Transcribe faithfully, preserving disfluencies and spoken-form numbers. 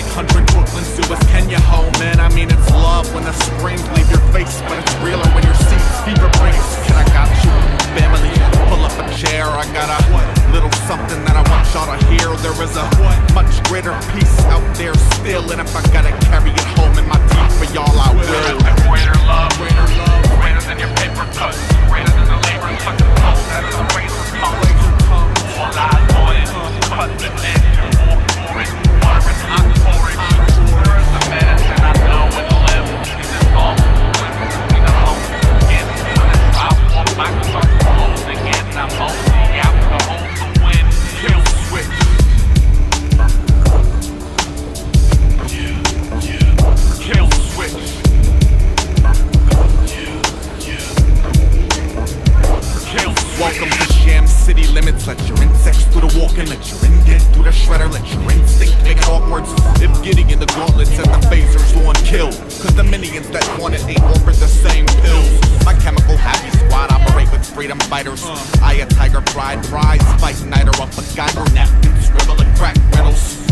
hundred Brooklyn sewers, can you hold, man? I mean, it's love when the screams leave your face, but it's realer when your seats fever breaks. And I got you, family, pull up a chair. I got a little something that I want y'all to hear. There is a much greater peace out there still, and if I gotta carry it home in my teeth for y'all, I will. There is a greater love, greater love, greater than your paper cuts, greater than the labor and fucking cold that is a razor tongue. All eyes on it, cut the edge and walk for it. Water is hot for it. There is a medicine I know and live. Is this all? Between the homes again. When I walk back, start to close again. I'm mostly out to hold the wind. Kill switch. Kill switch. Welcome to Sham City Limits. Let your insects do the walking, let your in get through the shredder, let your instinct make it awkward. If getting in the gauntlets and the phasers won't kill, cause the minions that want it ain't offered the same pills. My chemical happy squad operate with freedom fighters. I a tiger pride prize, fight nighter up a geiger napkin, scribble and crack riddles.